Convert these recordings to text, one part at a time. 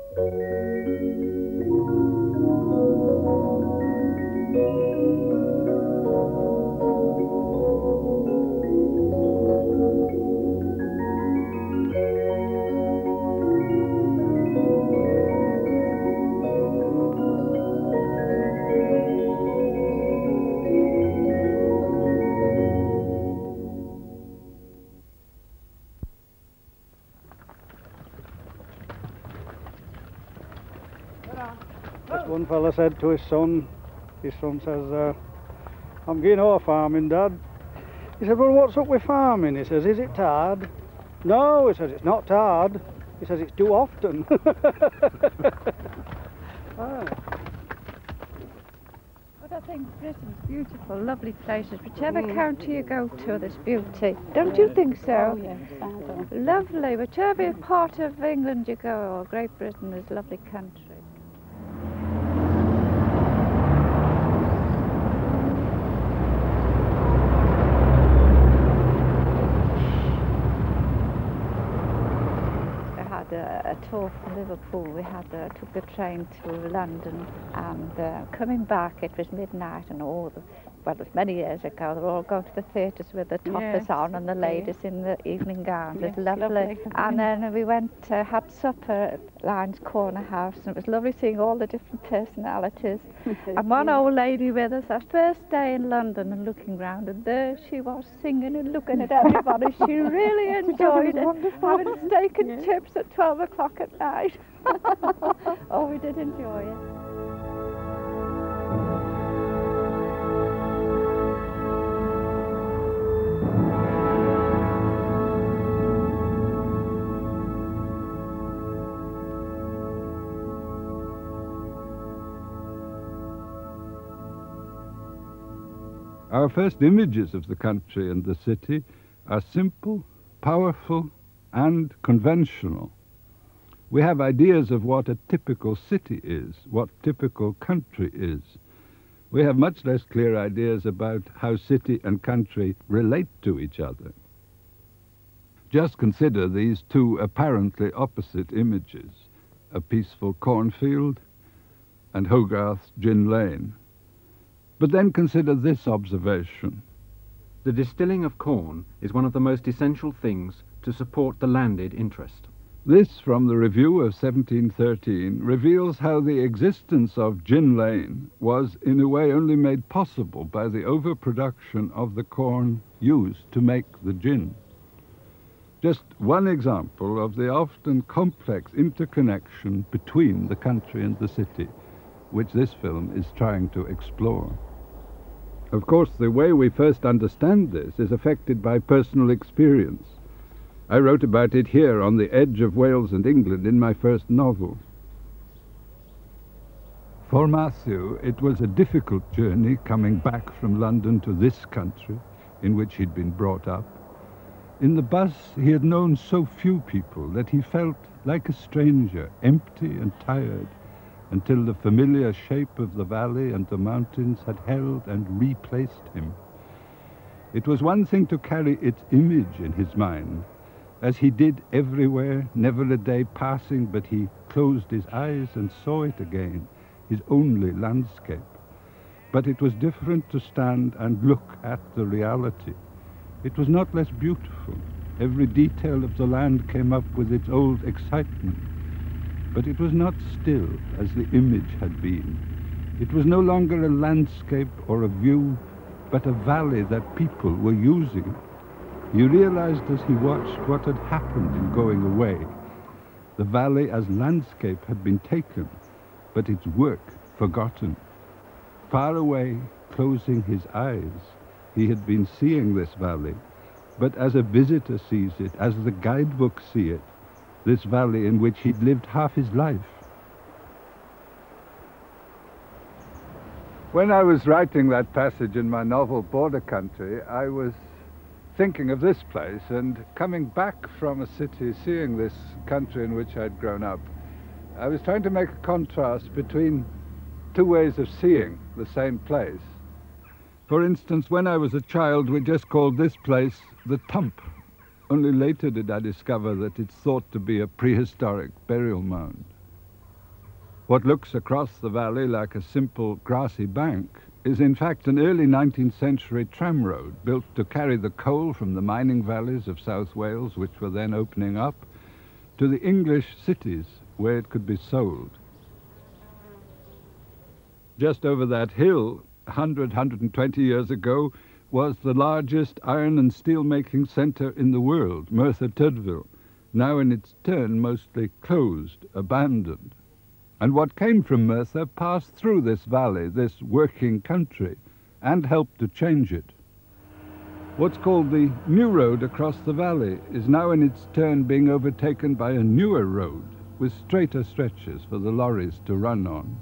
One fella said to his son says, I'm going off farming, Dad. He said, well, what's up with farming? He says, is it hard? No, he says, it's not hard. He says, it's too often. But I think Britain's beautiful, lovely places. Whichever county you go to, there's beauty. Don't you think so? Oh, yes, I do. Lovely. Whichever part of England you go, or Great Britain, is lovely country. A tour from Liverpool. We took the train to London, and coming back it was midnight, and it was many years ago, they were all going to the theatres with the toppers on and the ladies in the evening gowns. It was lovely. And then we went, had supper at Lyons Corner House, and it was lovely seeing all the different personalities. And one old lady with us, our first day in London, and looking round, and there she was singing and looking at everybody. She really enjoyed it, having steak and chips at 12 o'clock at night. Oh, we did enjoy it. Our first images of the country and the city are simple, powerful, and conventional. We have ideas of what a typical city is, what typical country is. We have much less clear ideas about how city and country relate to each other. Just consider these two apparently opposite images, a peaceful cornfield and Hogarth's Gin Lane. But then consider this observation. The distilling of corn is one of the most essential things to support the landed interest. This, from the review of 1713, reveals how the existence of Gin Lane was in a way only made possible by the overproduction of the corn used to make the gin. Just one example of the often complex interconnection between the country and the city, which this film is trying to explore. Of course, the way we first understand this is affected by personal experience. I wrote about it here on the edge of Wales and England in my first novel. For Matthew, it was a difficult journey coming back from London to this country in which he'd been brought up. In the bus, he had known so few people that he felt like a stranger, empty and tired, until the familiar shape of the valley and the mountains had held and replaced him. It was one thing to carry its image in his mind, as he did everywhere, never a day passing but he closed his eyes and saw it again, his only landscape. But it was different to stand and look at the reality. It was not less beautiful. Every detail of the land came up with its old excitement. But it was not still as the image had been. It was no longer a landscape or a view, but a valley that people were using. He realized as he watched what had happened in going away. The valley as landscape had been taken, but its work forgotten. Far away, closing his eyes, he had been seeing this valley, but as a visitor sees it, as the guidebooks see it, this valley in which he'd lived half his life. When I was writing that passage in my novel Border Country, I was thinking of this place, and coming back from a city, seeing this country in which I'd grown up, I was trying to make a contrast between two ways of seeing the same place. For instance, when I was a child, we just called this place the Tump. Only later did I discover that it's thought to be a prehistoric burial mound. What looks across the valley like a simple grassy bank is in fact an early 19th century tram road built to carry the coal from the mining valleys of South Wales, which were then opening up, to the English cities where it could be sold. Just over that hill, 120 years ago, was the largest iron and steel making centre in the world, Merthyr Tydfil, now in its turn mostly closed, abandoned. And what came from Merthyr passed through this valley, this working country, and helped to change it. What's called the new road across the valley is now in its turn being overtaken by a newer road with straighter stretches for the lorries to run on.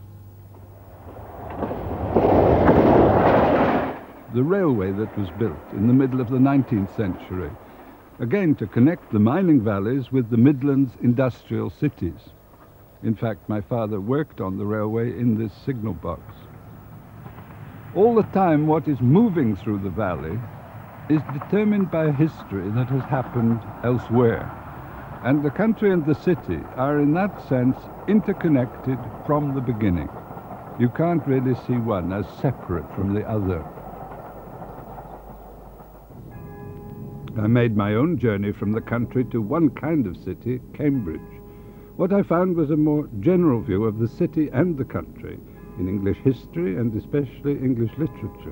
The railway that was built in the middle of the 19th century, again to connect the mining valleys with the Midlands industrial cities. In fact, my father worked on the railway in this signal box. All the time, what is moving through the valley is determined by a history that has happened elsewhere. And the country and the city are in that sense interconnected from the beginning. You can't really see one as separate from the other. I made my own journey from the country to one kind of city, Cambridge. What I found was a more general view of the city and the country in English history and especially English literature.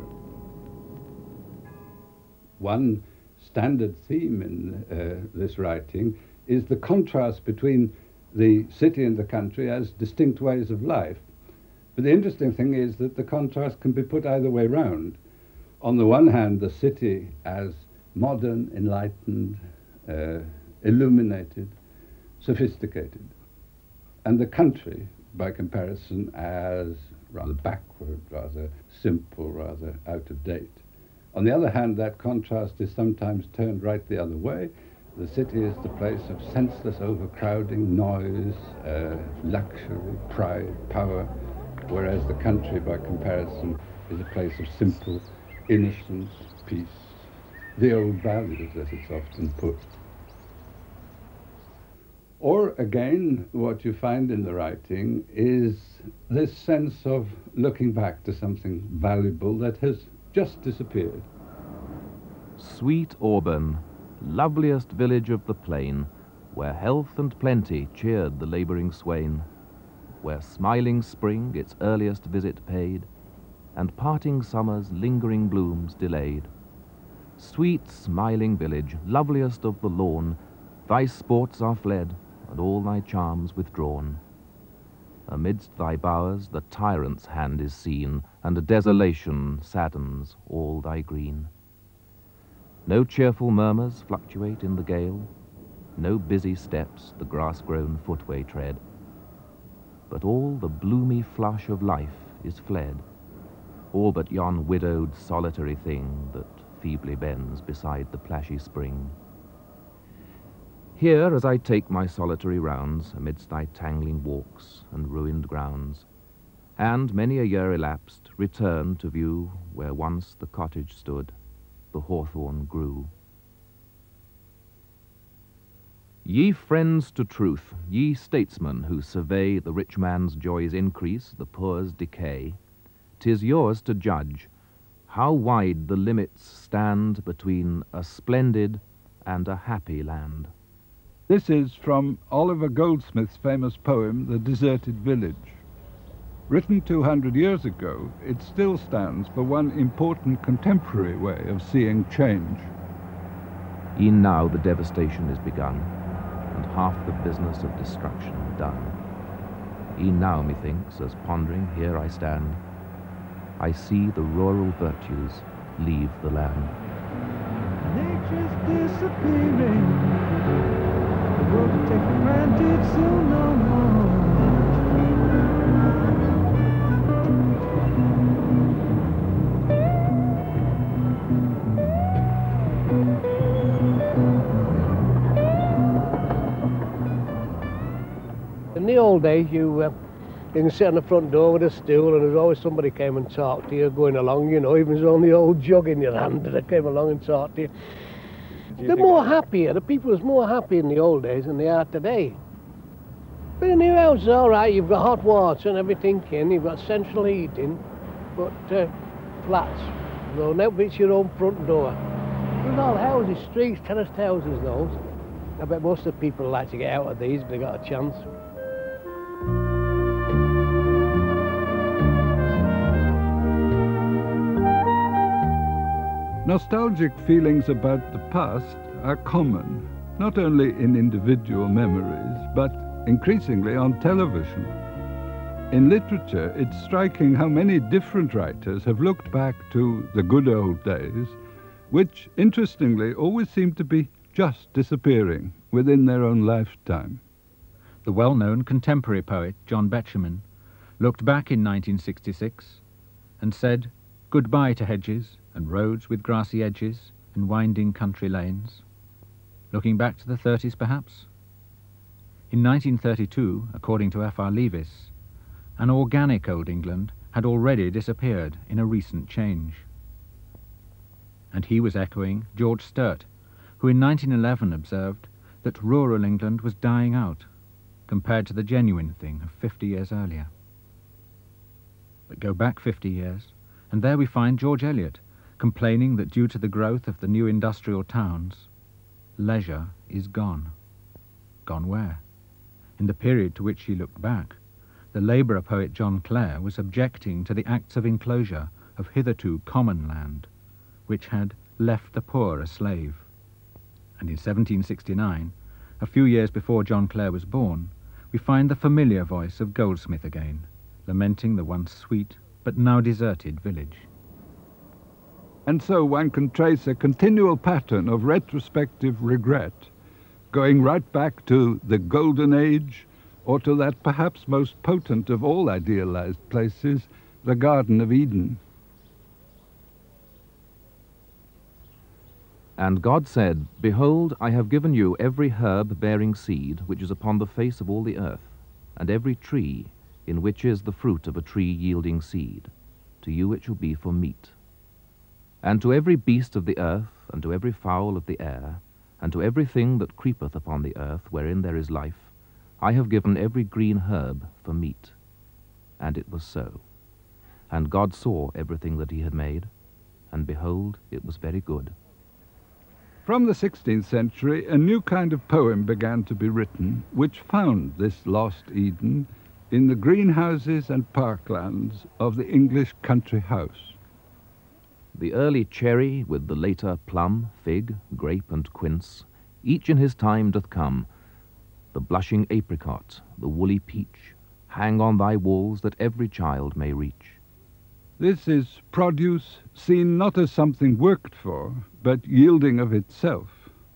One standard theme in this writing is the contrast between the city and the country as distinct ways of life. But the interesting thing is that the contrast can be put either way round. On the one hand, the city as modern, enlightened, illuminated, sophisticated, and the country, by comparison, as rather backward, rather simple, rather out of date. On the other hand, that contrast is sometimes turned right the other way. The city is the place of senseless overcrowding, noise, luxury, pride, power, whereas the country, by comparison, is a place of simple innocence, peace, the old values, as it's often put. Or again, what you find in the writing is this sense of looking back to something valuable that has just disappeared. Sweet Auburn, loveliest village of the plain, where health and plenty cheered the labouring swain, where smiling spring its earliest visit paid, and parting summer's lingering blooms delayed. Sweet smiling village, loveliest of the lawn, thy sports are fled, and all thy charms withdrawn. Amidst thy bowers the tyrant's hand is seen, and a desolation saddens all thy green. No cheerful murmurs fluctuate in the gale, no busy steps the grass-grown footway tread, but all the bloomy flush of life is fled, all but yon widowed solitary thing that feebly bends beside the plashy spring. Here, as I take my solitary rounds amidst thy tangling walks and ruined grounds, and many a year elapsed, return to view where once the cottage stood, the hawthorn grew. Ye friends to truth, ye statesmen who survey the rich man's joys increase, the poor's decay, 'tis yours to judge how wide the limits stand between a splendid and a happy land. This is from Oliver Goldsmith's famous poem, The Deserted Village. Written 200 years ago, it still stands for one important contemporary way of seeing change. E'en now the devastation is begun, and half the business of destruction done. E'en now, methinks, as pondering here I stand, I see the rural virtues leave the land. Nature's disappearing. The world we take for granted soon no more. In the old days, you can sit on the front door with a stool, and there's always somebody came and talked to you going along, you know, even if there's only an old jug in your hand, they came along and talked to you. They're more happier. The people was more happy in the old days than they are today. But a new house is all right. You've got hot water and everything in. You've got central heating, but flats. No, now it's your own front door. There's all houses, streets, terraced houses, those. I bet most of the people like to get out of these if they got a chance. Nostalgic feelings about the past are common, not only in individual memories, but increasingly on television. In literature, it's striking how many different writers have looked back to the good old days, which, interestingly, always seem to be just disappearing within their own lifetime. The well-known contemporary poet John Betjeman looked back in 1966 and said, "Goodbye to hedges and roads with grassy edges and winding country lanes." Looking back to the 30s, perhaps? In 1932, according to F.R. Leavis, an organic Old England had already disappeared in a recent change. And he was echoing George Sturt, who in 1911 observed that rural England was dying out compared to the genuine thing of 50 years earlier. But go back 50 years, and there we find George Eliot complaining that due to the growth of the new industrial towns, leisure is gone. Gone where? In the period to which he looked back, the Labourer poet John Clare was objecting to the acts of enclosure of hitherto common land, which had left the poor a slave. And in 1769, a few years before John Clare was born, we find the familiar voice of Goldsmith again, lamenting the once sweet but now deserted village. And so one can trace a continual pattern of retrospective regret, going right back to the Golden Age, or to that perhaps most potent of all idealized places, the Garden of Eden. And God said, Behold, I have given you every herb bearing seed which is upon the face of all the earth, and every tree in which is the fruit of a tree yielding seed. To you it shall be for meat. And to every beast of the earth, and to every fowl of the air, and to every thing that creepeth upon the earth, wherein there is life, I have given every green herb for meat. And it was so. And God saw everything that he had made, and behold, it was very good. From the 16th century, a new kind of poem began to be written, which found this lost Eden in the greenhouses and parklands of the English country house. The early cherry with the later plum, fig, grape, and quince, each in his time doth come. The blushing apricot, the woolly peach, hang on thy walls that every child may reach. This is produce seen not as something worked for, but yielding of itself.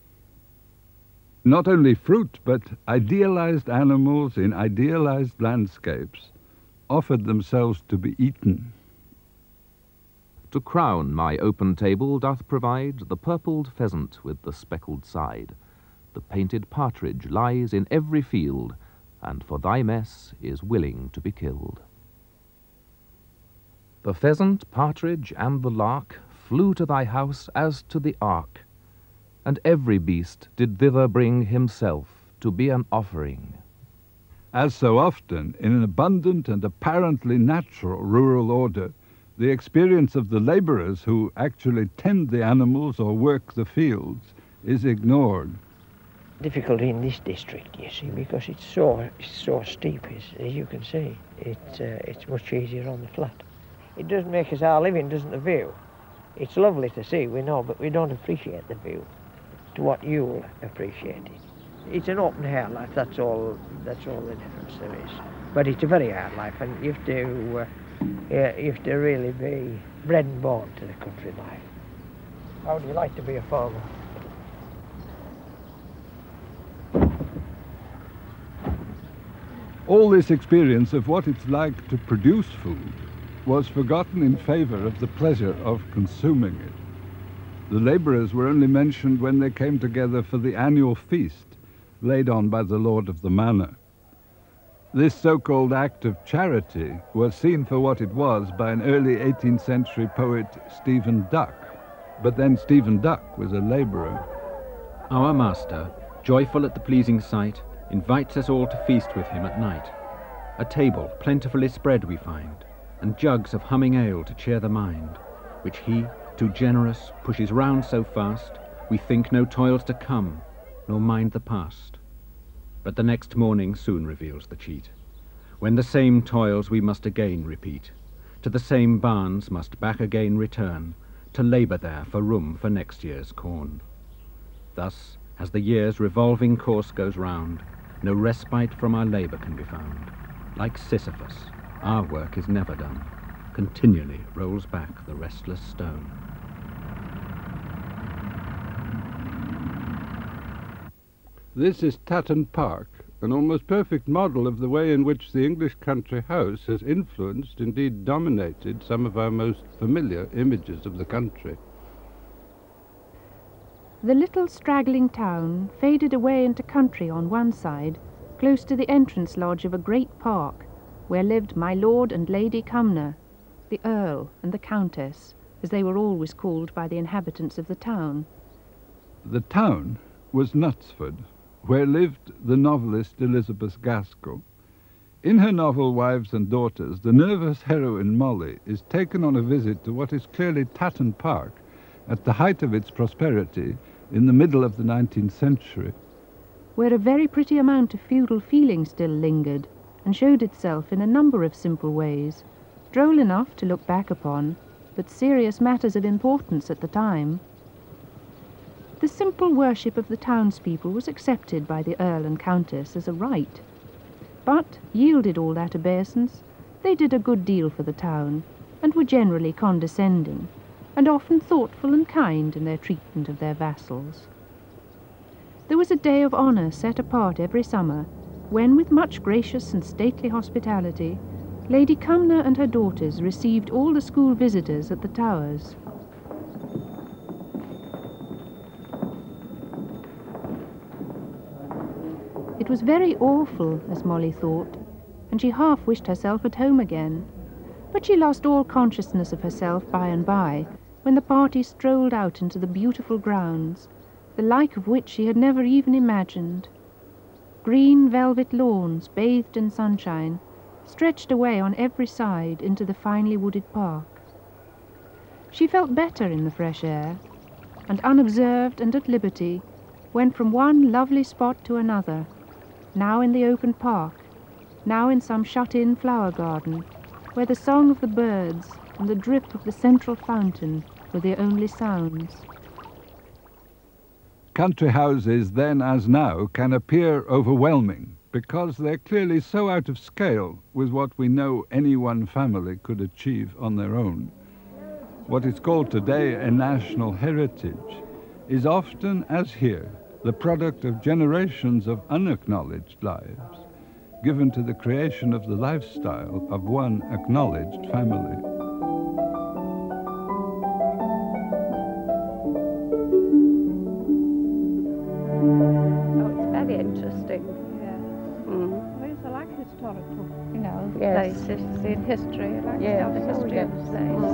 Not only fruit, but idealized animals in idealized landscapes offered themselves to be eaten. To crown my open table doth provide the purpled pheasant with the speckled side. The painted partridge lies in every field, and for thy mess is willing to be killed. The pheasant, partridge, and the lark flew to thy house as to the ark, and every beast did thither bring himself to be an offering. As so often, in an abundant and apparently natural rural order, the experience of the labourers who actually tend the animals or work the fields is ignored. Difficulty in this district, you see, because it's so steep, as you can see. It's much easier on the flat. It does make us our living, doesn't the view? It's lovely to see, we know, but we don't appreciate the view to what you'll appreciate it. It's an open air life, that's all the difference there is. But it's a very hard life, and you have to really be bred and born to the country life. How would you like to be a farmer? All this experience of what it's like to produce food was forgotten in favour of the pleasure of consuming it. The labourers were only mentioned when they came together for the annual feast laid on by the lord of the manor. This so-called act of charity was seen for what it was by an early 18th century poet, Stephen Duck. But then Stephen Duck was a labourer. Our master, joyful at the pleasing sight, invites us all to feast with him at night. A table plentifully spread we find, and jugs of humming ale to cheer the mind, which he, too generous, pushes round so fast, we think no toils to come, nor mind the past. But the next morning soon reveals the cheat, when the same toils we must again repeat, to the same barns must back again return, to labour there for room for next year's corn. Thus, as the year's revolving course goes round, no respite from our labour can be found. Like Sisyphus, our work is never done, continually rolls back the restless stone. This is Tatton Park, an almost perfect model of the way in which the English country house has influenced, indeed dominated, some of our most familiar images of the country. The little straggling town faded away into country on one side, close to the entrance lodge of a great park, where lived my Lord and Lady Cumnor, the Earl and the Countess, as they were always called by the inhabitants of the town. The town was Knutsford, where lived the novelist Elizabeth Gaskell. In her novel Wives and Daughters, the nervous heroine Molly is taken on a visit to what is clearly Tatton Park, at the height of its prosperity in the middle of the 19th century. Where a very pretty amount of feudal feeling still lingered, and showed itself in a number of simple ways, droll enough to look back upon, but serious matters of importance at the time. The simple worship of the townspeople was accepted by the Earl and Countess as a right, but, yielded all that obeisance, they did a good deal for the town, and were generally condescending, and often thoughtful and kind in their treatment of their vassals. There was a day of honour set apart every summer, when, with much gracious and stately hospitality, Lady Cumnor and her daughters received all the school visitors at the Towers. It was very awful, as Molly thought, and she half wished herself at home again. But she lost all consciousness of herself by and by, when the party strolled out into the beautiful grounds, the like of which she had never even imagined. Green velvet lawns, bathed in sunshine, stretched away on every side into the finely wooded park. She felt better in the fresh air, and unobserved and at liberty, went from one lovely spot to another, now in the open park, now in some shut-in flower garden, where the song of the birds and the drip of the central fountain were the only sounds. Country houses then as now can appear overwhelming because they're clearly so out of scale with what we know any one family could achieve on their own. What is called today a national heritage is often, as here, the product of generations of unacknowledged lives, given to the creation of the lifestyle of one acknowledged family. Oh, it's very interesting. Yeah. Well, it's like historical, Yes. Places in history. I like to know the history of the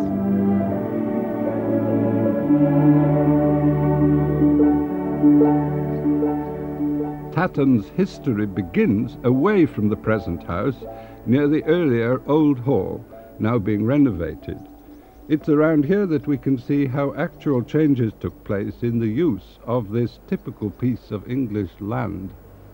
place. Tatton's history begins away from the present house, near the earlier Old Hall, now being renovated. It's around here that we can see how actual changes took place in the use of this typical piece of English land.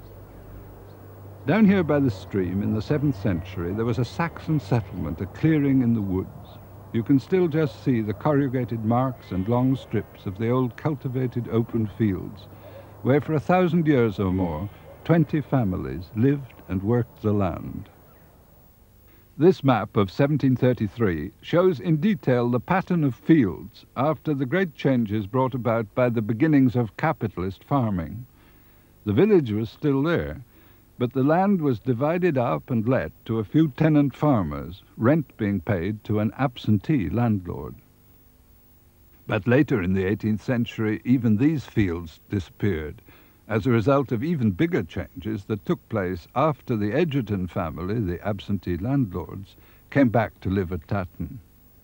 Down here by the stream in the 7th century, there was a Saxon settlement, a clearing in the woods. You can still just see the corrugated marks and long strips of the old cultivated open fields, where for 1,000 years or more, 20 families lived and worked the land. This map of 1733 shows in detail the pattern of fields after the great changes brought about by the beginnings of capitalist farming. The village was still there, but the land was divided up and let to a few tenant farmers, rent being paid to an absentee landlord. But later in the 18th century, even these fields disappeared, as a result of even bigger changes that took place after the Edgerton family, the absentee landlords, came back to live at Tatton.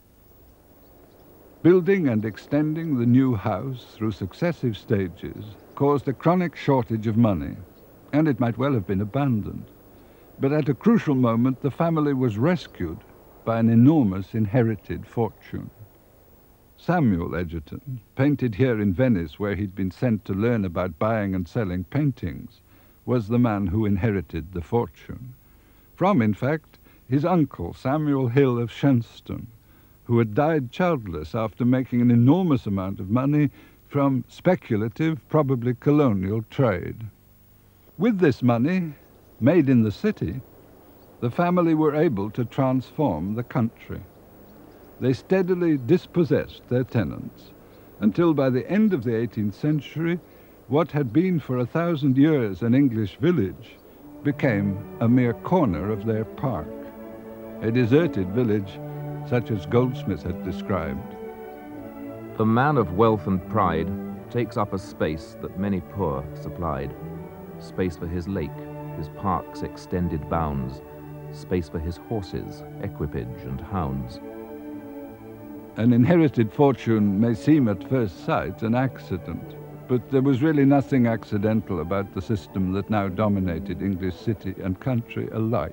Building and extending the new house through successive stages caused a chronic shortage of money. and it might well have been abandoned. But at a crucial moment, the family was rescued by an enormous inherited fortune. Samuel Egerton, painted here in Venice, where he'd been sent to learn about buying and selling paintings, was the man who inherited the fortune. From, in fact, his uncle, Samuel Hill of Shenstone, who had died childless after making an enormous amount of money from speculative, probably colonial trade. With this money, made in the city, the family were able to transform the country. They steadily dispossessed their tenants, until by the end of the 18th century, what had been for 1,000 years an English village became a mere corner of their park, a deserted village such as Goldsmith had described. The man of wealth and pride takes up a space that many poor supplied. Space for his lake, his park's extended bounds, space for his horses, equipage and hounds. An inherited fortune may seem at first sight an accident, but there was really nothing accidental about the system that now dominated English city and country alike.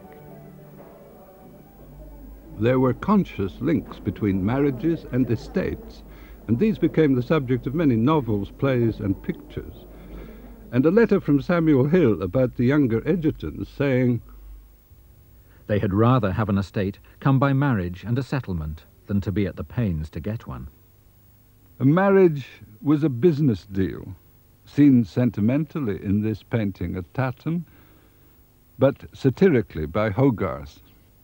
There were conscious links between marriages and estates, and these became the subject of many novels, plays, and pictures. And a letter from Samuel Hill about the younger Egertons saying, They had rather have an estate come by marriage and a settlement than to be at the pains to get one. A marriage was a business deal, seen sentimentally in this painting at Tatton, but satirically by Hogarth.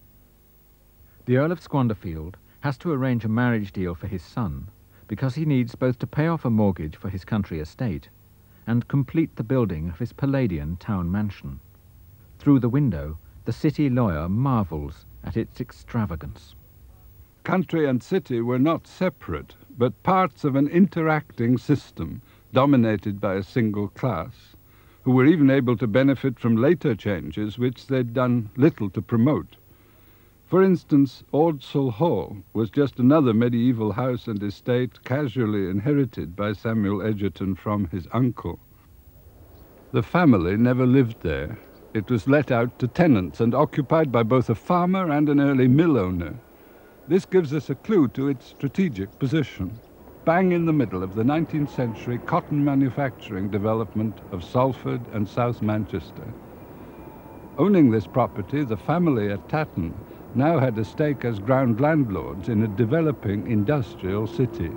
The Earl of Squanderfield has to arrange a marriage deal for his son because he needs both to pay off a mortgage for his country estate and complete the building of his Palladian town mansion. Through the window, the city lawyer marvels at its extravagance. Country and city were not separate, but parts of an interacting system dominated by a single class, who were even able to benefit from later changes which they'd done little to promote. For instance, Ordsall Hall was just another medieval house and estate casually inherited by Samuel Egerton from his uncle. The family never lived there. It was let out to tenants and occupied by both a farmer and an early mill owner. This gives us a clue to its strategic position, bang in the middle of the 19th century cotton manufacturing development of Salford and South Manchester. Owning this property, the family at Tatton now had a stake as ground landlords in a developing industrial city.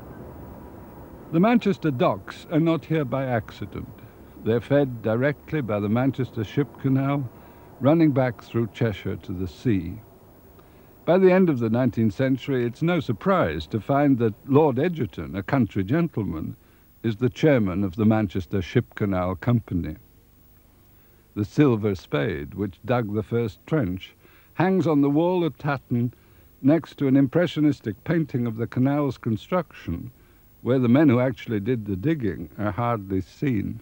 The Manchester docks are not here by accident. They're fed directly by the Manchester Ship Canal, running back through Cheshire to the sea. By the end of the 19th century, it's no surprise to find that Lord Egerton, a country gentleman, is the chairman of the Manchester Ship Canal Company. The silver spade, which dug the first trench, hangs on the wall at Tatton next to an impressionistic painting of the canal's construction, where the men who actually did the digging are hardly seen.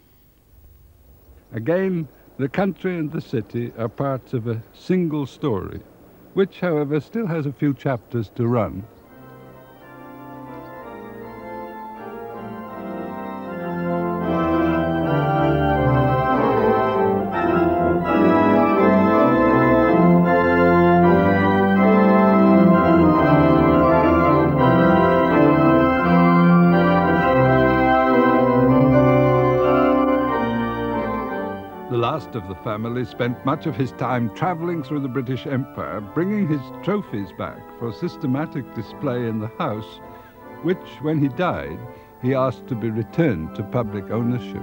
Again, the country and the city are parts of a single story, which, however, still has a few chapters to run. Of the family spent much of his time travelling through the British Empire, bringing his trophies back for systematic display in the house, which, when he died, he asked to be returned to public ownership.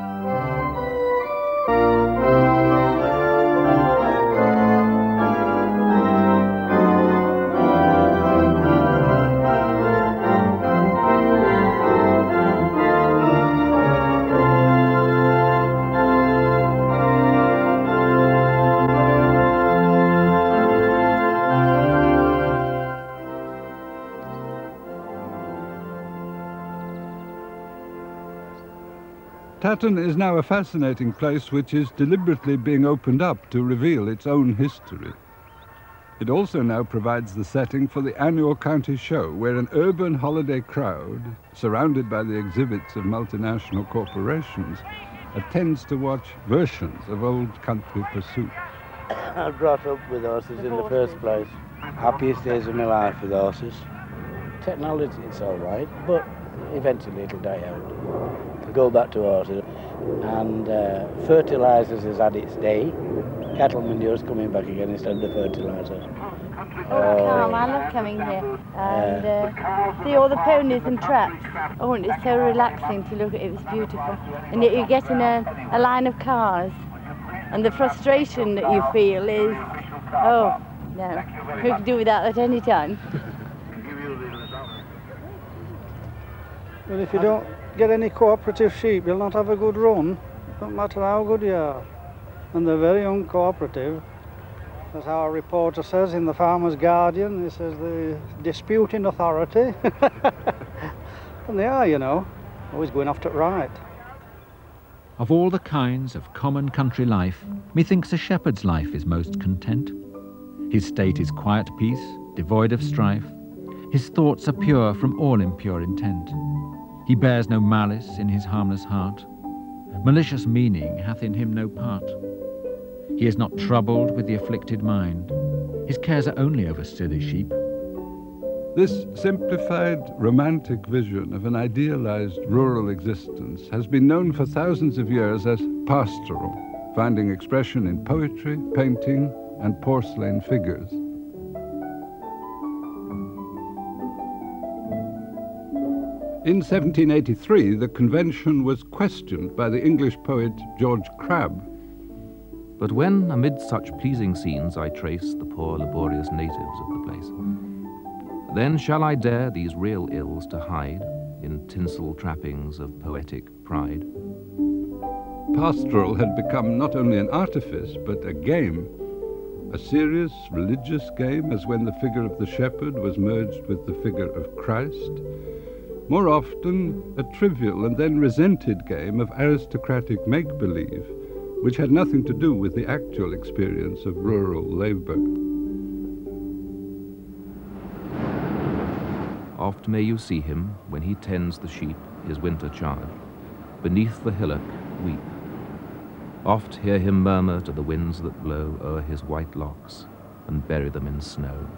Tatton is now a fascinating place which is deliberately being opened up to reveal its own history. It also now provides the setting for the annual county show, where an urban holiday crowd, surrounded by the exhibits of multinational corporations, attends to watch versions of old country pursuits. I was brought up with horses in the first place. Happiest days of my life with horses. Technology, it's all right, but eventually it'll die out. To go back to horses. And fertilisers has had its day. Cattle manure's coming back again instead of the fertiliser. Calm, I love coming here and see all the ponies and traps. Oh, and it's so relaxing to look at it. It's beautiful. And yet you get in a line of cars, and the frustration that you feel is, oh, no, we could do without that any time. Well, if you don't get any cooperative sheep, you'll not have a good run. No matter how good you are. And they're very uncooperative. As our reporter says in the Farmer's Guardian, he says the disputing authority. And they are, you know, always going after it right. Of all the kinds of common country life, methinks a shepherd's life is most content. His state is quiet peace, devoid of strife. His thoughts are pure from all impure intent. He bears no malice in his harmless heart. Malicious meaning hath in him no part. He is not troubled with the afflicted mind. His cares are only over silly sheep. This simplified, romantic vision of an idealized rural existence has been known for thousands of years as pastoral, finding expression in poetry, painting, and porcelain figures. In 1783, the convention was questioned by the English poet George Crabbe. But when, amid such pleasing scenes, I trace the poor laborious natives of the place, then shall I dare these real ills to hide in tinsel trappings of poetic pride? Pastoral had become not only an artifice, but a game. A serious religious game, as when the figure of the shepherd was merged with the figure of Christ. More often, a trivial and then resented game of aristocratic make-believe, which had nothing to do with the actual experience of rural labour. Oft may you see him, when he tends the sheep, his winter charge, beneath the hillock weep. Oft hear him murmur to the winds that blow o'er his white locks, and bury them in snow.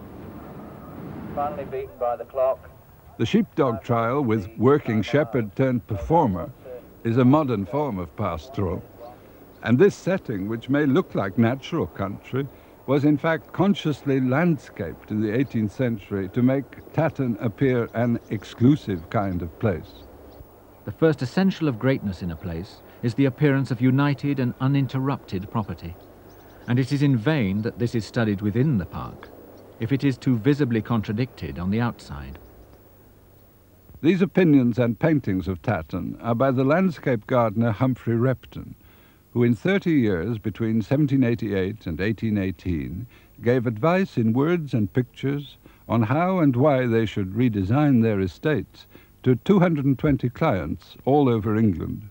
Finally beaten by the clock. The sheepdog trial with working shepherd turned performer is a modern form of pastoral. And this setting, which may look like natural country, was in fact consciously landscaped in the 18th century to make Tatton appear an exclusive kind of place. The first essential of greatness in a place is the appearance of united and uninterrupted property. And it is in vain that this is studied within the park, if it is too visibly contradicted on the outside. These opinions and paintings of Tatton are by the landscape gardener Humphrey Repton, who in 30 years, between 1788 and 1818, gave advice in words and pictures on how and why they should redesign their estates to 220 clients all over England.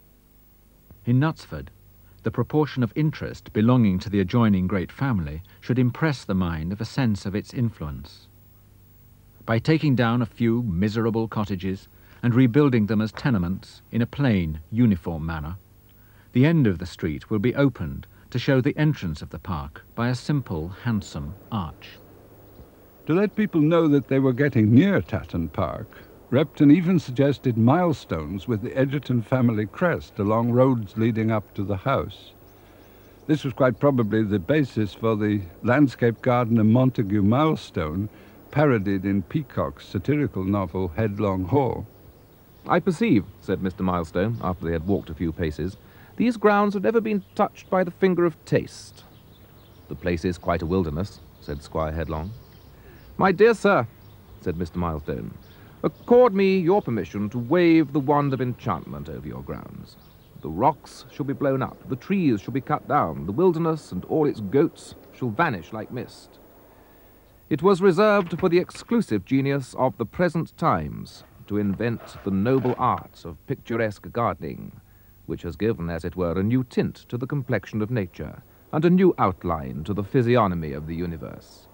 In Knutsford, the proportion of interest belonging to the adjoining great family should impress the mind of a sense of its influence. By taking down a few miserable cottages and rebuilding them as tenements in a plain, uniform manner, the end of the street will be opened to show the entrance of the park by a simple, handsome arch. To let people know that they were getting near Tatton Park, Repton even suggested milestones with the Egerton family crest along roads leading up to the house. This was quite probably the basis for the landscape gardener Montague milestone, parodied in Peacock's satirical novel Headlong Hall. I perceive, said Mr. Milestone, after they had walked a few paces, these grounds have never been touched by the finger of taste. The place is quite a wilderness, said Squire Headlong. My dear sir, said Mr. Milestone, accord me your permission to wave the wand of enchantment over your grounds. The rocks shall be blown up, the trees shall be cut down, the wilderness and all its goats shall vanish like mist. It was reserved for the exclusive genius of the present times to invent the noble art of picturesque gardening, which has given, as it were, a new tint to the complexion of nature, and a new outline to the physiognomy of the universe.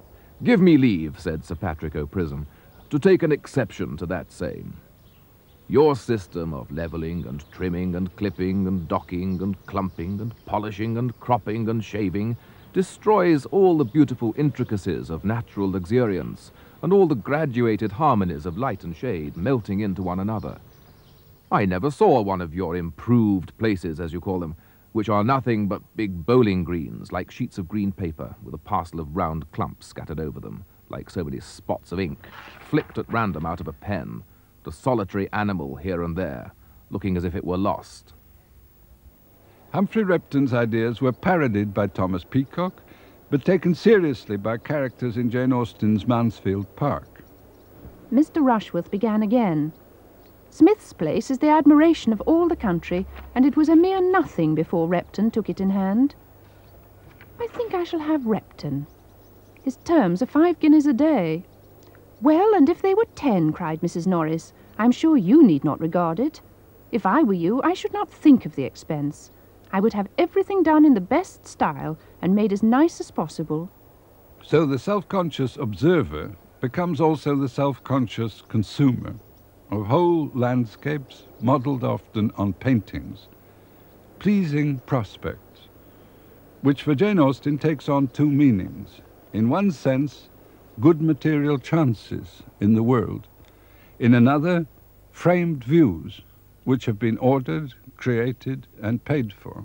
Give me leave, said Sir Patrick O'Prism, to take an exception to that same. Your system of levelling and trimming and clipping and docking and clumping and polishing and cropping and shaving destroys all the beautiful intricacies of natural luxuriance and all the graduated harmonies of light and shade melting into one another. I never saw one of your improved places, as you call them, which are nothing but big bowling greens, like sheets of green paper with a parcel of round clumps scattered over them, like so many spots of ink, flicked at random out of a pen, the solitary animal here and there, looking as if it were lost. Humphrey Repton's ideas were parodied by Thomas Peacock, but taken seriously by characters in Jane Austen's Mansfield Park. Mr. Rushworth began again. Smith's place is the admiration of all the country, and it was a mere nothing before Repton took it in hand. I think I shall have Repton. His terms are 5 guineas a day. Well, and if they were 10, cried Mrs. Norris, I'm sure you need not regard it. If I were you, I should not think of the expense. I would have everything done in the best style and made as nice as possible. So the self-conscious observer becomes also the self-conscious consumer of whole landscapes modelled often on paintings, pleasing prospects, which for Jane Austen takes on 2 meanings. In one sense, good material chances in the world. In another, framed views, which have been ordered, created, and paid for.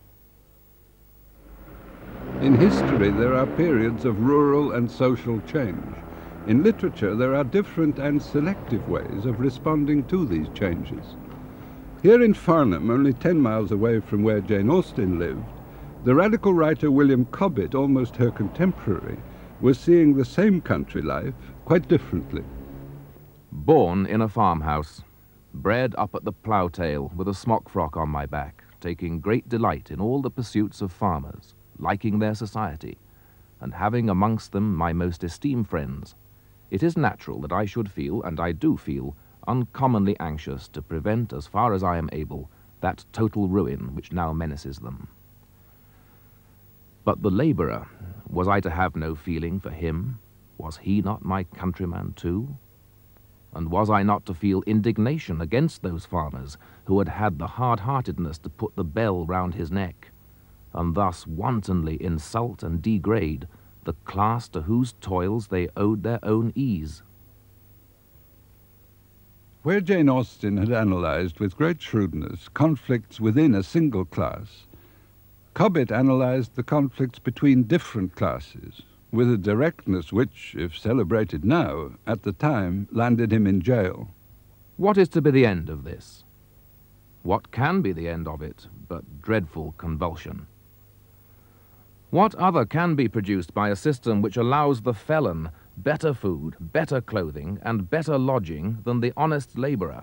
In history, there are periods of rural and social change. In literature, there are different and selective ways of responding to these changes. Here in Farnham, only 10 miles away from where Jane Austen lived, the radical writer William Cobbett, almost her contemporary, was seeing the same country life quite differently. Born in a farmhouse, bred up at the plough-tail with a smock frock on my back, taking great delight in all the pursuits of farmers, liking their society, and having amongst them my most esteemed friends, it is natural that I should feel, and I do feel, uncommonly anxious to prevent, as far as I am able, that total ruin which now menaces them. But the labourer, was I to have no feeling for him? Was he not my countryman too? And was I not to feel indignation against those farmers who had had the hard-heartedness to put the bell round his neck, and thus wantonly insult and degrade the class to whose toils they owed their own ease? Where Jane Austen had analysed with great shrewdness conflicts within a single class, Cobbett analysed the conflicts between different classes with a directness which, if celebrated now, at the time landed him in jail. What is to be the end of this? What can be the end of it but dreadful convulsion? What other can be produced by a system which allows the felon better food, better clothing, and better lodging than the honest labourer?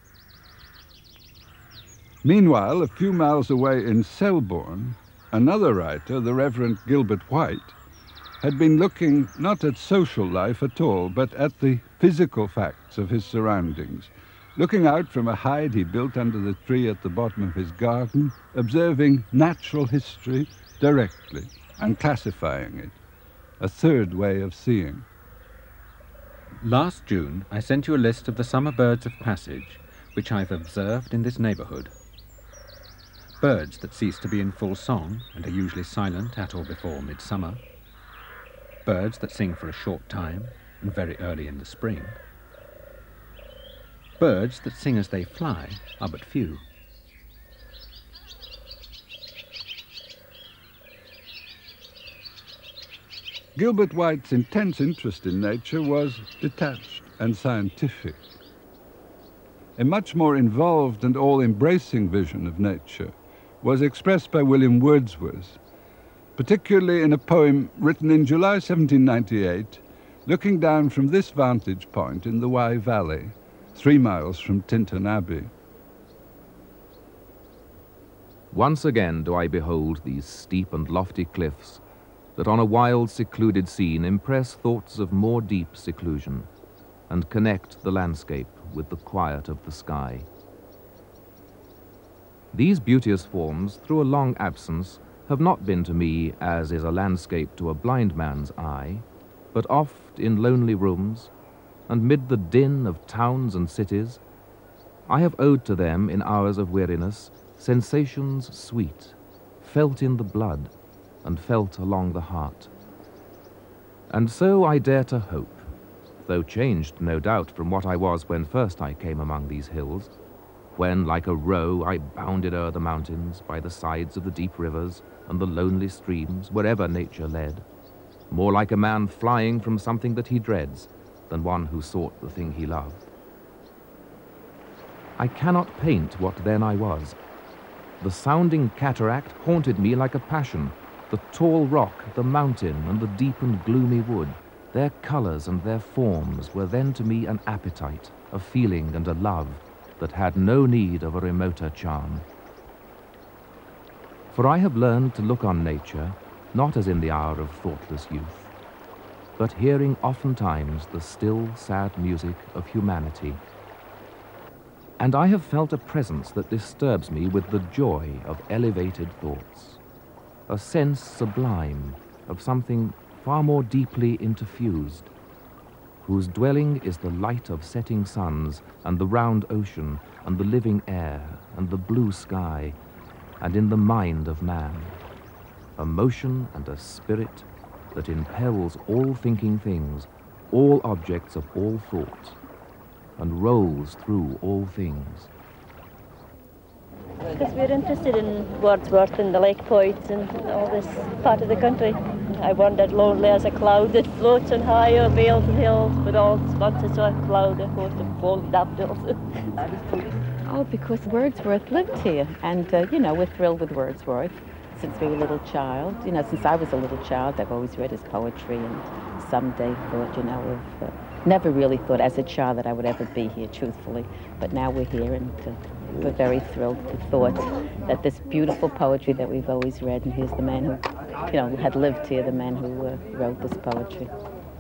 Meanwhile, a few miles away in Selborne, another writer, the Reverend Gilbert White, had been looking not at social life at all, but at the physical facts of his surroundings, looking out from a hide he built under the tree at the bottom of his garden, observing natural history directly and classifying it, a third way of seeing. Last June, I sent you a list of the summer birds of passage which I've observed in this neighbourhood. Birds that cease to be in full song and are usually silent at or before midsummer. Birds that sing for a short time and very early in the spring. Birds that sing as they fly are but few. Gilbert White's intense interest in nature was detached and scientific. A much more involved and all-embracing vision of nature was expressed by William Wordsworth, particularly in a poem written in July 1798, looking down from this vantage point in the Wye Valley, 3 miles from Tintern Abbey. Once again do I behold these steep and lofty cliffs that on a wild, secluded scene impress thoughts of more deep seclusion and connect the landscape with the quiet of the sky. These beauteous forms, through a long absence, have not been to me as is a landscape to a blind man's eye, but oft in lonely rooms, and mid the din of towns and cities, I have owed to them in hours of weariness sensations sweet, felt in the blood and felt along the heart. And so I dare to hope, though changed no doubt from what I was when first I came among these hills, when like a roe I bounded o'er the mountains, by the sides of the deep rivers and the lonely streams, wherever nature led, more like a man flying from something that he dreads than one who sought the thing he loved. I cannot paint what then I was. The sounding cataract haunted me like a passion. The tall rock, the mountain, and the deep and gloomy wood, their colors and their forms were then to me an appetite, a feeling and a love that had no need of a remoter charm. For I have learned to look on nature, not as in the hour of thoughtless youth, but hearing oftentimes the still, sad music of humanity. And I have felt a presence that disturbs me with the joy of elevated thoughts, a sense sublime of something far more deeply interfused, whose dwelling is the light of setting suns and the round ocean and the living air and the blue sky, and in the mind of man, a motion and a spirit that impels all thinking things, all objects of all thought, and rolls through all things. Because we're interested in Wordsworth and the Lake Poets and all this part of the country. I wandered lonely as a cloud that floats on higher vales and hills, but all sponsors so I cloud a host of folded daffodils. Oh, because Wordsworth lived here, and you know, we're thrilled with Wordsworth since we were a little child. You know, since I was a little child, I've always read his poetry, and someday thought, you know, of never really thought as a child that I would ever be here, truthfully. But now we're here, and we're very thrilled with the thought that this beautiful poetry that we've always read, and here's the man who, you know, had lived here, the man who wrote this poetry.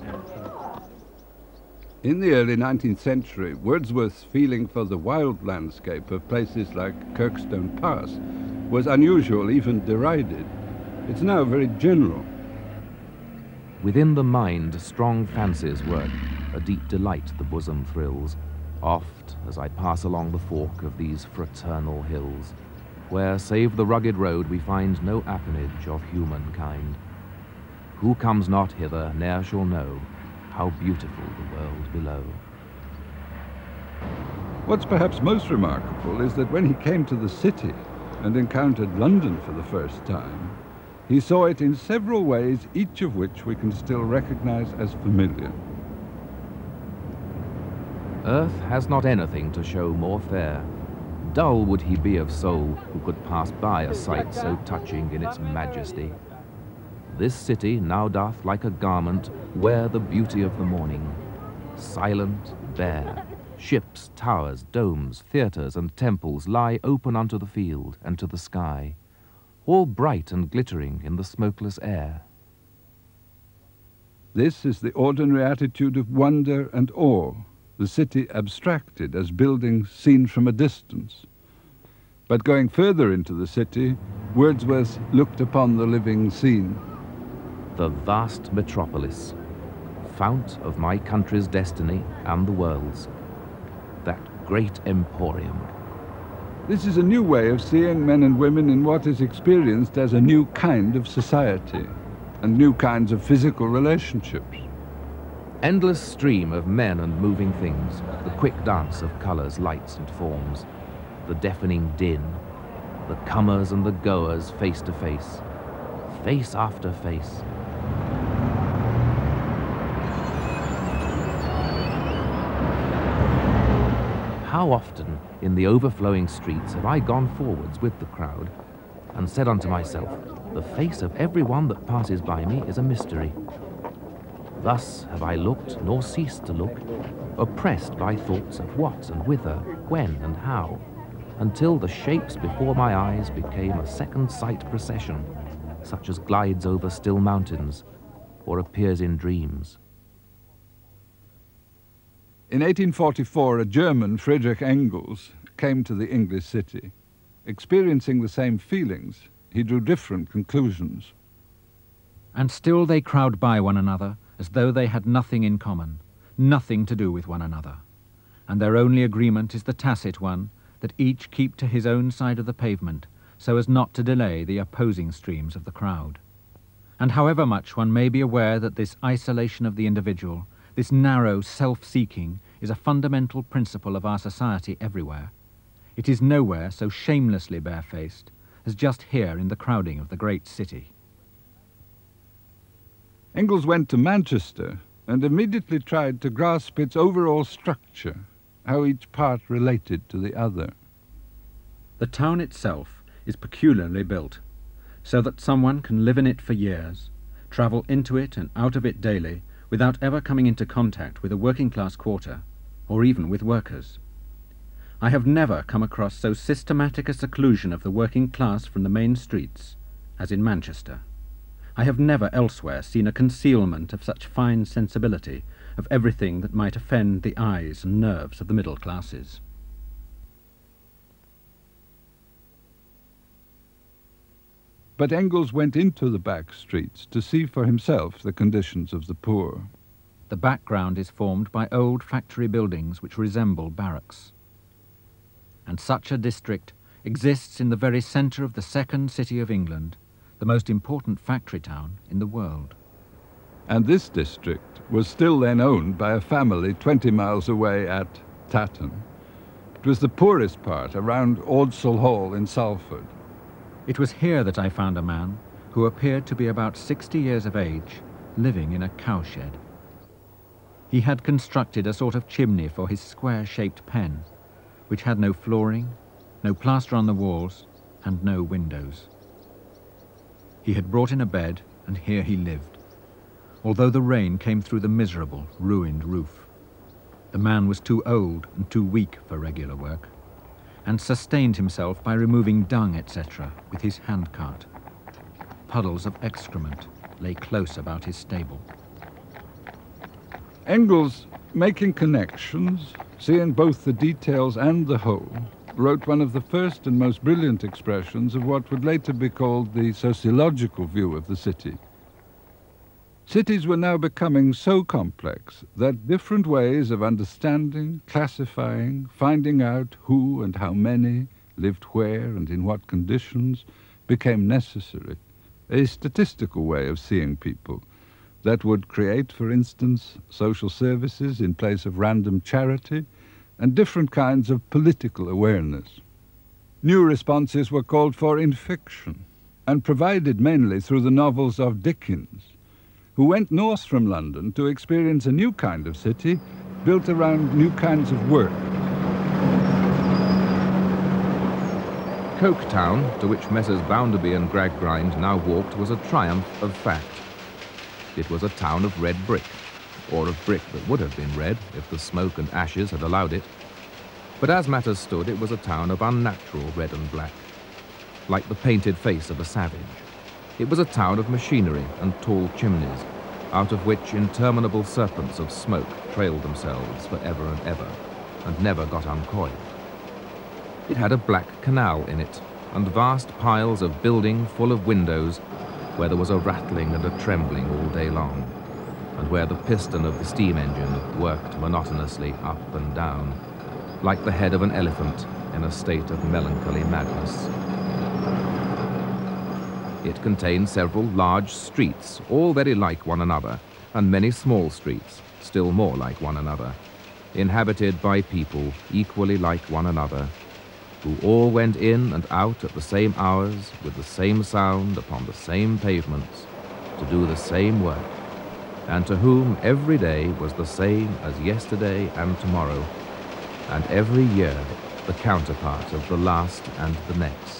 In the early 19th century, Wordsworth's feeling for the wild landscape of places like Kirkstone Pass was unusual, even derided. It's now very general. Within the mind strong fancies work, a deep delight the bosom thrills, oft as I pass along the fork of these fraternal hills, where, save the rugged road, we find no appanage of humankind. Who comes not hither ne'er shall know how beautiful the world below. What's perhaps most remarkable is that when he came to the city and encountered London for the first time, he saw it in several ways, each of which we can still recognize as familiar. Earth has not anything to show more fair. Dull would he be of soul who could pass by a sight so touching in its majesty. This city now doth like a garment wear the beauty of the morning, silent, bare. Ships, towers, domes, theatres and temples lie open unto the field and to the sky, all bright and glittering in the smokeless air. This is the ordinary attitude of wonder and awe, the city abstracted as buildings seen from a distance. But going further into the city, Wordsworth looked upon the living scene. The vast metropolis, fount of my country's destiny and the world's, that great emporium. This is a new way of seeing men and women in what is experienced as a new kind of society and new kinds of physical relationships. Endless stream of men and moving things, the quick dance of colors, lights and forms, the deafening din, the comers and the goers face to face, face after face. How often in the overflowing streets have I gone forwards with the crowd and said unto myself, the face of every one that passes by me is a mystery. Thus have I looked, nor ceased to look, oppressed by thoughts of what and whither, when and how, until the shapes before my eyes became a second sight procession, such as glides over still mountains or appears in dreams. In 1844, a German, Friedrich Engels, came to the English city. Experiencing the same feelings, he drew different conclusions. And still they crowd by one another as though they had nothing in common, nothing to do with one another. and their only agreement is the tacit one that each keep to his own side of the pavement so as not to delay the opposing streams of the crowd. And however much one may be aware that this isolation of the individual, this narrow self-seeking, is a fundamental principle of our society everywhere, it is nowhere so shamelessly barefaced as just here in the crowding of the great city. Engels went to Manchester and immediately tried to grasp its overall structure, how each part related to the other. The town itself is peculiarly built, so that someone can live in it for years, travel into it and out of it daily without ever coming into contact with a working-class quarter, or even with workers. I have never come across so systematic a seclusion of the working class from the main streets as in Manchester. I have never elsewhere seen a concealment of such fine sensibility of everything that might offend the eyes and nerves of the middle classes. But Engels went into the back streets to see for himself the conditions of the poor. The background is formed by old factory buildings which resemble barracks. And such a district exists in the very centre of the second city of England, the most important factory town in the world. And this district was still then owned by a family 20 miles away at Tatton. It was the poorest part around Ordsall Hall in Salford. It was here that I found a man who appeared to be about 60 years of age, living in a cowshed. He had constructed a sort of chimney for his square-shaped pen, which had no flooring, no plaster on the walls, and no windows. He had brought in a bed, and here he lived, although the rain came through the miserable, ruined roof. The man was too old and too weak for regular work, and sustained himself by removing dung, etc., with his handcart. Puddles of excrement lay close about his stable. Engels, making connections, seeing both the details and the whole, wrote one of the first and most brilliant expressions of what would later be called the sociological view of the city. Cities were now becoming so complex that different ways of understanding, classifying, finding out who and how many lived where and in what conditions became necessary. A statistical way of seeing people that would create, for instance, social services in place of random charity, and different kinds of political awareness. New responses were called for in fiction, and provided mainly through the novels of Dickens, who went north from London to experience a new kind of city built around new kinds of work. Coketown, to which Messrs. Bounderby and Gradgrind now walked, was a triumph of fact. It was a town of red brick, or of brick that would have been red if the smoke and ashes had allowed it. But as matters stood, it was a town of unnatural red and black, like the painted face of a savage. It was a town of machinery and tall chimneys, out of which interminable serpents of smoke trailed themselves for ever and ever, and never got uncoiled. It had a black canal in it, and vast piles of building full of windows, where there was a rattling and a trembling all day long, and where the piston of the steam engine worked monotonously up and down, like the head of an elephant in a state of melancholy madness. It contained several large streets, all very like one another, and many small streets, still more like one another, inhabited by people equally like one another, who all went in and out at the same hours, with the same sound upon the same pavements, to do the same work, and to whom every day was the same as yesterday and tomorrow, and every year the counterpart of the last and the next.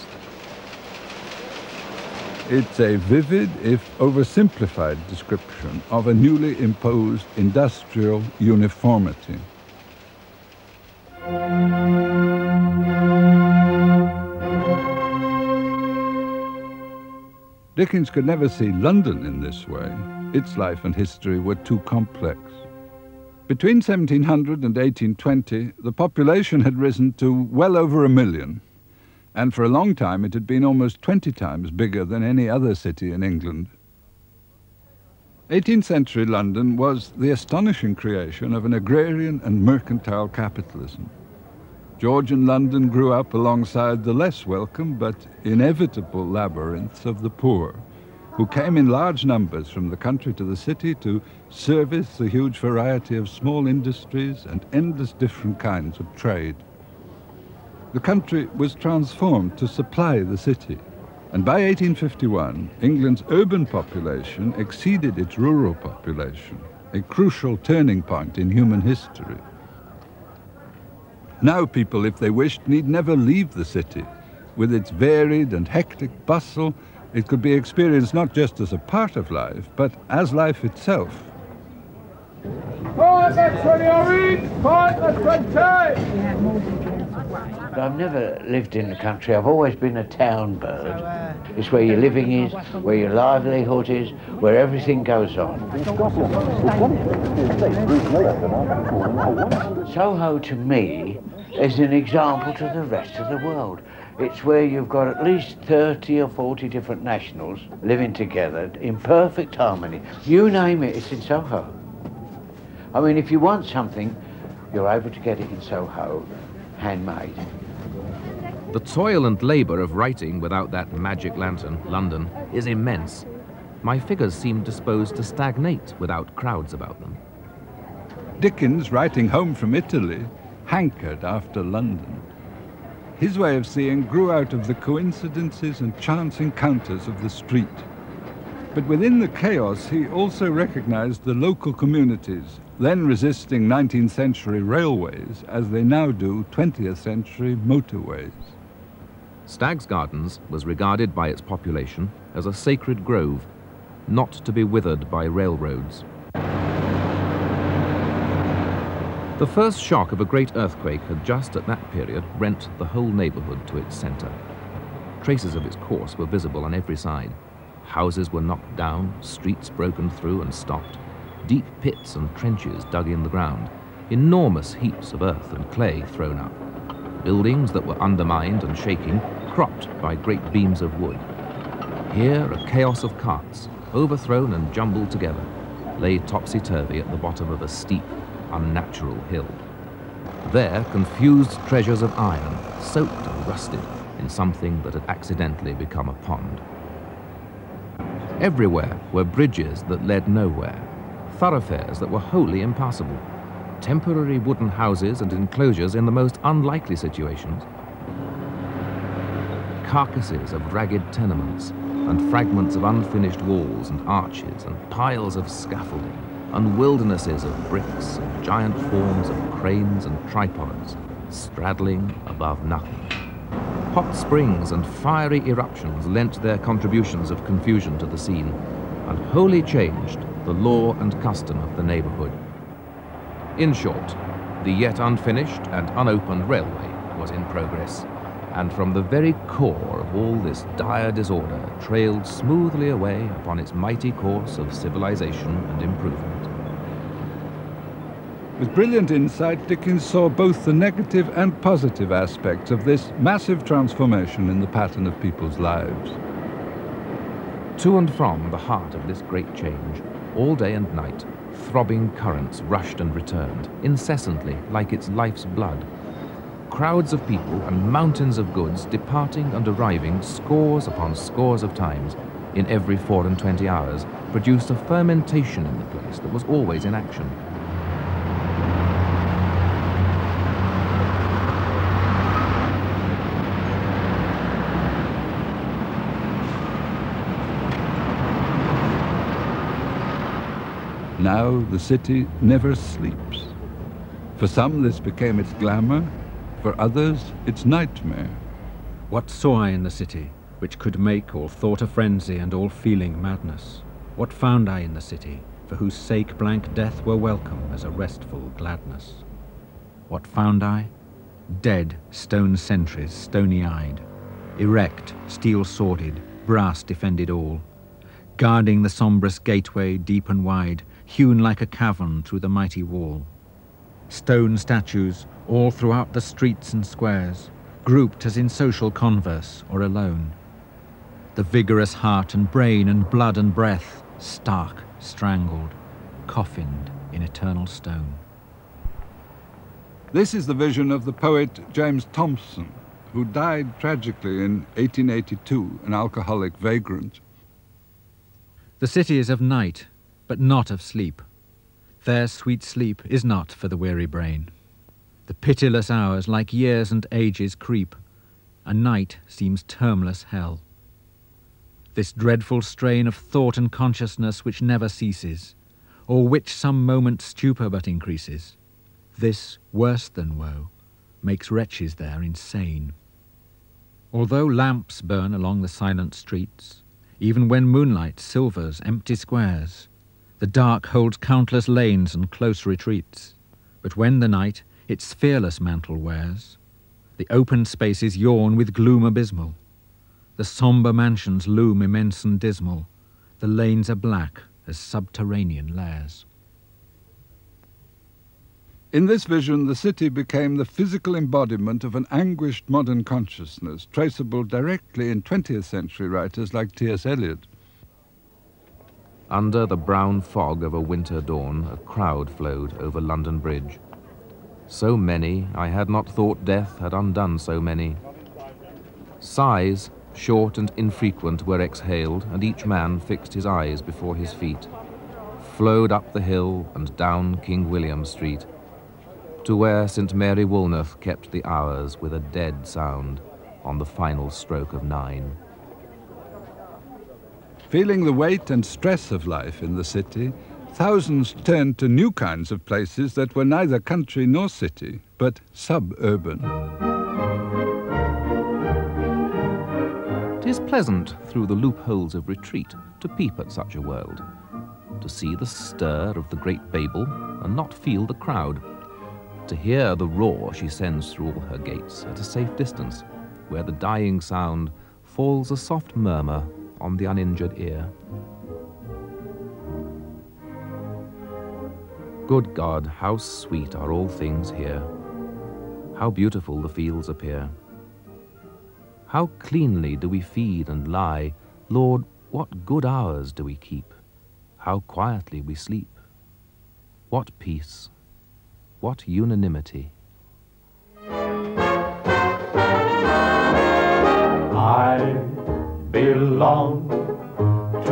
It's a vivid, if oversimplified, description of a newly imposed industrial uniformity. Dickens could never see London in this way. Its life and history were too complex. Between 1700 and 1820, the population had risen to well over 1 million, and for a long time it had been almost 20 times bigger than any other city in England. 18th century London was the astonishing creation of an agrarian and mercantile capitalism. Georgian London grew up alongside the less welcome but inevitable labyrinths of the poor, who came in large numbers from the country to the city to service the huge variety of small industries and endless different kinds of trade. The country was transformed to supply the city, and by 1851, England's urban population exceeded its rural population, a crucial turning point in human history. Now people, if they wished, need never leave the city. With its varied and hectic bustle, it could be experienced not just as a part of life, but as life itself. I've never lived in the country. I've always been a town bird. It's where your living is, where your livelihood is, where everything goes on. Soho, to me, is an example to the rest of the world. It's where you've got at least 30 or 40 different nationals living together in perfect harmony. You name it, it's in Soho. I mean, if you want something, you're able to get it in Soho, handmade. The toil and labour of writing without that magic lantern, London, is immense. My figures seem disposed to stagnate without crowds about them. Dickens, writing home from Italy, hankered after London. His way of seeing grew out of the coincidences and chance encounters of the street. But within the chaos, he also recognized the local communities, then resisting 19th century railways as they now do 20th century motorways. Stagg's Gardens was regarded by its population as a sacred grove, not to be withered by railroads. The first shock of a great earthquake had just at that period rent the whole neighbourhood to its centre. Traces of its course were visible on every side. Houses were knocked down, streets broken through and stopped, deep pits and trenches dug in the ground, enormous heaps of earth and clay thrown up, buildings that were undermined and shaking, cropped by great beams of wood. Here a chaos of carts, overthrown and jumbled together, lay topsy-turvy at the bottom of a steep, unnatural hill. There confused treasures of iron, soaked and rusted in something that had accidentally become a pond. Everywhere were bridges that led nowhere, thoroughfares that were wholly impassable, temporary wooden houses and enclosures in the most unlikely situations, carcasses of ragged tenements and fragments of unfinished walls and arches and piles of scaffolding and wildernesses of bricks and giant forms of cranes and tripods straddling above nothing. Hot springs and fiery eruptions lent their contributions of confusion to the scene and wholly changed the law and custom of the neighbourhood. In short, the yet unfinished and unopened railway was in progress, and from the very core of all this dire disorder trailed smoothly away upon its mighty course of civilization and improvement. With brilliant insight, Dickens saw both the negative and positive aspects of this massive transformation in the pattern of people's lives. To and from the heart of this great change, all day and night, throbbing currents rushed and returned, incessantly like its life's blood. Crowds of people and mountains of goods departing and arriving scores upon scores of times in every 24 hours produced a fermentation in the place that was always in action. Now the city never sleeps. For some this became its glamour, for others its nightmare. What saw I in the city, which could make all thought a frenzy and all feeling madness? What found I in the city, for whose sake blank death were welcome as a restful gladness? What found I? Dead stone sentries, stony-eyed, erect, steel-sworded, brass defended all, guarding the sombrous gateway deep and wide, hewn like a cavern through the mighty wall. Stone statues all throughout the streets and squares, grouped as in social converse or alone. The vigorous heart and brain and blood and breath, stark, strangled, coffined in eternal stone. This is the vision of the poet James Thomson, who died tragically in 1882, an alcoholic vagrant. The city is of night, but not of sleep. There sweet sleep is not for the weary brain. The pitiless hours like years and ages creep, and night seems termless hell. This dreadful strain of thought and consciousness which never ceases, or which some moment stupor but increases, this worse than woe makes wretches there insane. Although lamps burn along the silent streets, even when moonlight silvers empty squares, the dark holds countless lanes and close retreats. But when the night its fearless mantle wears, the open spaces yawn with gloom abysmal. The sombre mansions loom immense and dismal. The lanes are black as subterranean lairs. In this vision, the city became the physical embodiment of an anguished modern consciousness, traceable directly in 20th century writers like T.S. Eliot. Under the brown fog of a winter dawn, a crowd flowed over London Bridge. So many, I had not thought death had undone so many. Sighs, short and infrequent, were exhaled, and each man fixed his eyes before his feet, flowed up the hill and down King William Street, to where St. Mary Woolnoth kept the hours with a dead sound on the final stroke of 9. Feeling the weight and stress of life in the city, thousands turned to new kinds of places that were neither country nor city, but suburban. 'Tis pleasant through the loopholes of retreat to peep at such a world, to see the stir of the great Babel and not feel the crowd, to hear the roar she sends through all her gates at a safe distance, where the dying sound falls a soft murmur on the uninjured ear. Good God, how sweet are all things here! How beautiful the fields appear! How cleanly do we feed and lie! Lord, what good hours do we keep! How quietly we sleep! What peace! What unanimity! I belong to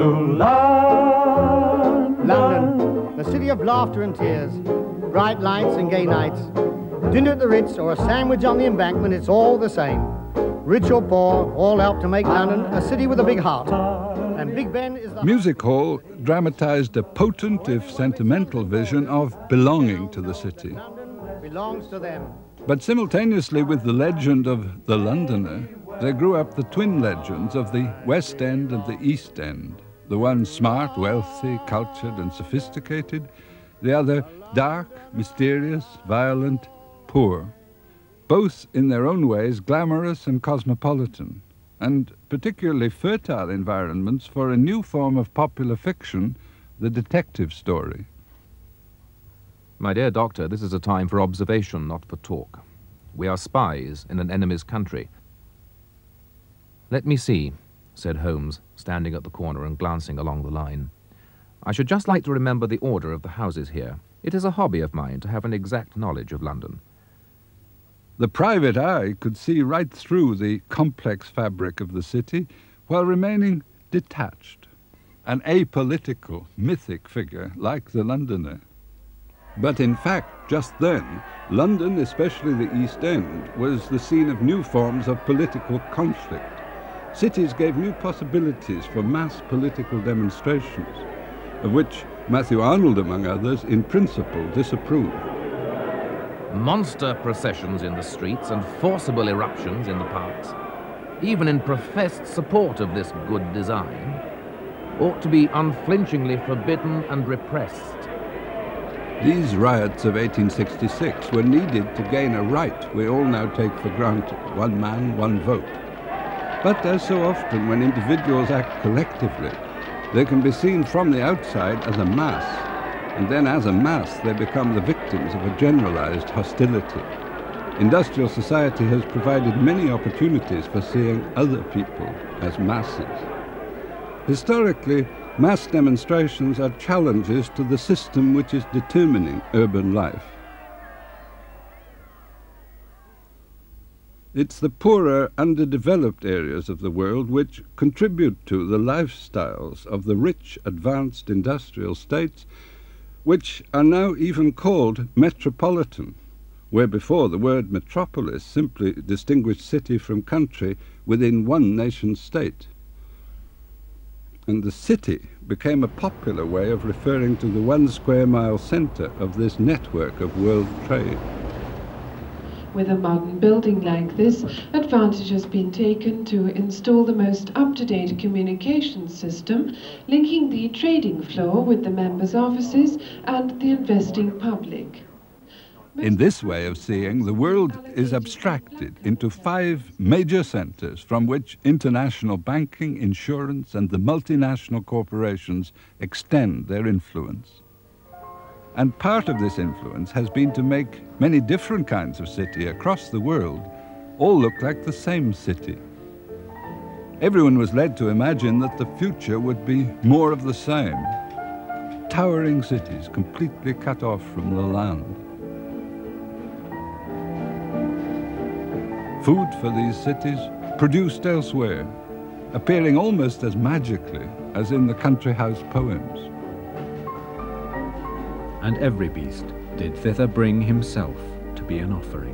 London. London, the city of laughter and tears, bright lights and gay nights. Dinner at the Ritz or a sandwich on the Embankment, it's all the same. Rich or poor, all help to make London a city with a big heart. And Big Ben is the... Music Hall dramatized a potent, if sentimental, vision of belonging to the city. London belongs to them. But simultaneously with the legend of the Londoner, there grew up the twin legends of the West End and the East End. The one smart, wealthy, cultured and sophisticated, the other dark, mysterious, violent, poor. Both in their own ways glamorous and cosmopolitan, and particularly fertile environments for a new form of popular fiction, the detective story. My dear doctor, this is a time for observation, not for talk. We are spies in an enemy's country. Let me see, said Holmes, standing at the corner and glancing along the line. I should just like to remember the order of the houses here. It is a hobby of mine to have an exact knowledge of London. The private eye could see right through the complex fabric of the city while remaining detached, an apolitical, mythic figure like the Londoner. But in fact, just then, London, especially the East End, was the scene of new forms of political conflict. Cities gave new possibilities for mass political demonstrations, of which Matthew Arnold, among others, in principle disapproved. Monster processions in the streets and forcible eruptions in the parks, even in professed support of this good design, ought to be unflinchingly forbidden and repressed. These riots of 1866 were needed to gain a right we all now take for granted, one man, one vote. But as so often when individuals act collectively, they can be seen from the outside as a mass, and then as a mass they become the victims of a generalized hostility. Industrial society has provided many opportunities for seeing other people as masses. Historically, Mass demonstrations are challenges to the system which is determining urban life. It's the poorer, underdeveloped areas of the world which contribute to the lifestyles of the rich, advanced industrial states, which are now even called metropolitan, where before the word metropolis simply distinguished city from country within one nation-state. And the city became a popular way of referring to the 1 square mile centre of this network of world trade. With a modern building like this, advantage has been taken to install the most up-to-date communication system, linking the trading floor with the members' offices and the investing public. In this way of seeing, the world is abstracted into 5 major centres from which international banking, insurance, and the multinational corporations extend their influence. And part of this influence has been to make many different kinds of city across the world all look like the same city. Everyone was led to imagine that the future would be more of the same. Towering cities completely cut off from the land. Food for these cities produced elsewhere, appearing almost as magically as in the country house poems. And every beast did thither bring himself to be an offering.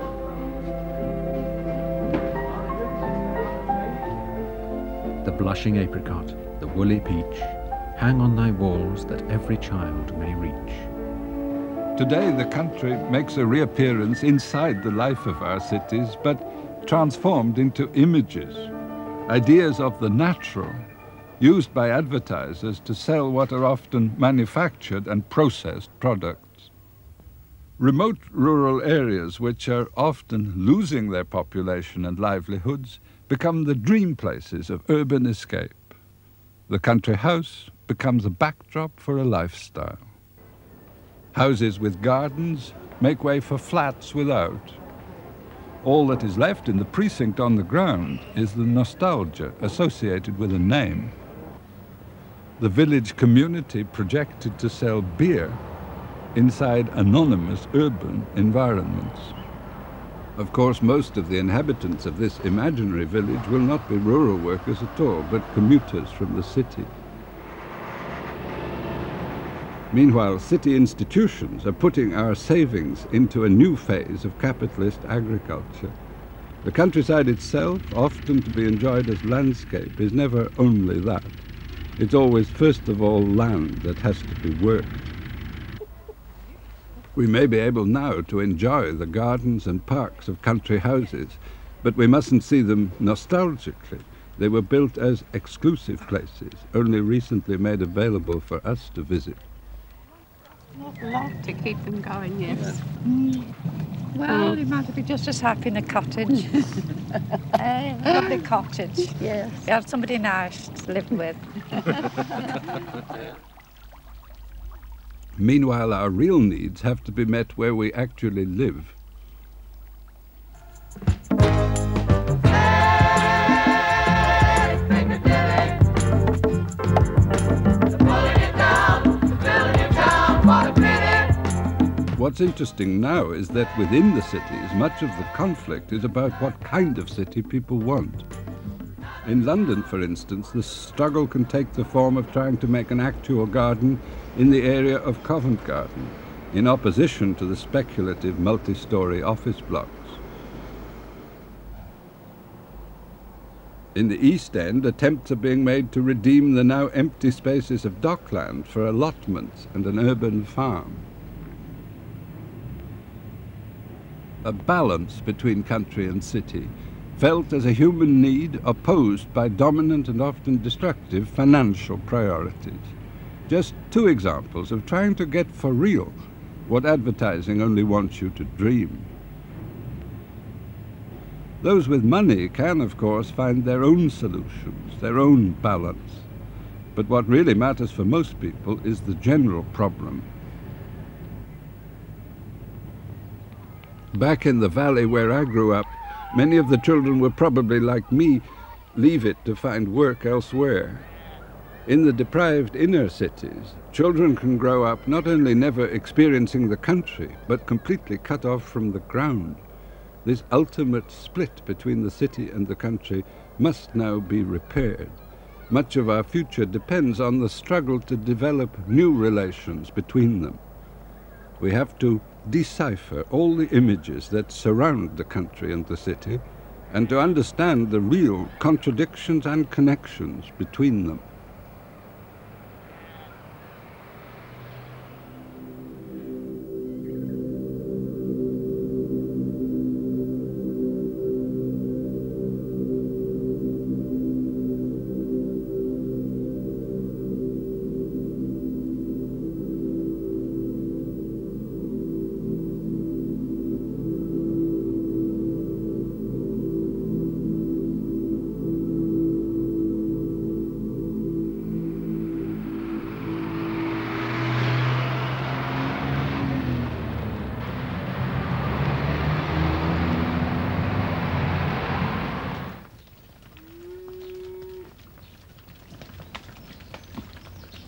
The blushing apricot, the woolly peach, hang on thy walls that every child may reach. Today the country makes a reappearance inside the life of our cities, but transformed into images, ideas of the natural, used by advertisers to sell what are often manufactured and processed products. Remote rural areas, which are often losing their population and livelihoods, become the dream places of urban escape. The country house becomes a backdrop for a lifestyle. Houses with gardens make way for flats without. All that is left in the precinct on the ground is the nostalgia associated with a name. The village community projected to sell beer inside anonymous urban environments. Of course, most of the inhabitants of this imaginary village will not be rural workers at all, but commuters from the city. Meanwhile, city institutions are putting our savings into a new phase of capitalist agriculture. The countryside itself, often to be enjoyed as landscape, is never only that. It's always, first of all, land that has to be worked. We may be able now to enjoy the gardens and parks of country houses, but we mustn't see them nostalgically. They were built as exclusive places, only recently made available for us to visit. Not a lot to keep them going, yes. Well, you might be just as happy in a cottage. A lovely cottage. Yes. You have somebody nice to live with. Meanwhile, our real needs have to be met where we actually live. What's interesting now is that within the cities, much of the conflict is about what kind of city people want. In London, for instance, the struggle can take the form of trying to make an actual garden in the area of Covent Garden, in opposition to the speculative multi-storey office blocks. In the East End, attempts are being made to redeem the now empty spaces of dockland for allotments and an urban farm. A balance between country and city, felt as a human need opposed by dominant and often destructive financial priorities. Just 2 examples of trying to get for real what advertising only wants you to dream. Those with money can, of course, find their own solutions, their own balance. But what really matters for most people is the general problem. Back in the valley where I grew up, many of the children were probably like me, leave it to find work elsewhere. In the deprived inner cities, children can grow up not only never experiencing the country, but completely cut off from the ground. This ultimate split between the city and the country must now be repaired. Much of our future depends on the struggle to develop new relations between them. We have to decipher all the images that surround the country and the city, and to understand the real contradictions and connections between them.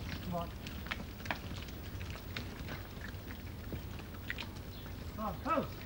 House.